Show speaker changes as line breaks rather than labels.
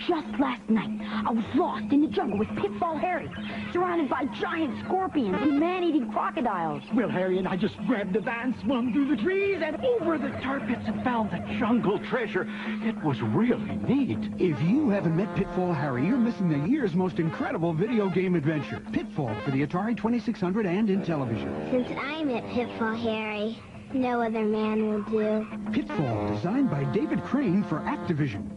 just last night, I was lost in the jungle with Pitfall Harry, surrounded by giant scorpions and man-eating crocodiles.
Well, Harry and I just grabbed the van, swung through the trees, and over the tar pits and found the jungle treasure. It was really neat.
If you haven't met Pitfall Harry, you're missing the year's most incredible video game adventure. Pitfall for the Atari 2600 and in television.
Since I met Pitfall Harry, no other man will do.
Pitfall, designed by David Crane for Activision.